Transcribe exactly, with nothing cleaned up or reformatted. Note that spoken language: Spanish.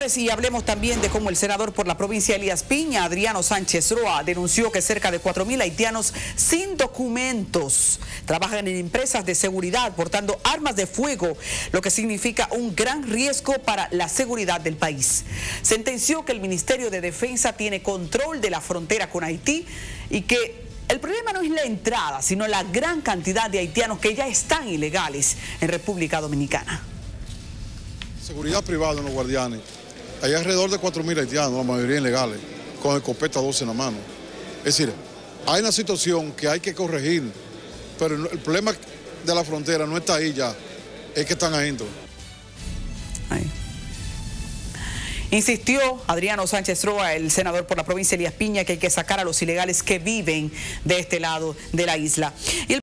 deportes y hablemos también de cómo el senador por la provincia Elías Piña, Adriano Sánchez Roa, denunció que cerca de cuatro mil haitianos sin documentos trabajan en empresas de seguridad portando armas de fuego, lo que significa un gran riesgo para la seguridad del país. Sentenció que el Ministerio de Defensa tiene control de la frontera con Haití y que el problema no es la entrada, sino la gran cantidad de haitianos que ya están ilegales en República Dominicana. Seguridad privada en los guardianes. Hay alrededor de cuatro mil haitianos, la mayoría ilegales, con escopeta doce en la mano. Es decir, hay una situación que hay que corregir, pero el problema de la frontera no está ahí ya, es que están adentro. Ahí. Insistió Adriano Sánchez Roa, el senador por la provincia Elías Piña, que hay que sacar a los ilegales que viven de este lado de la isla. Y el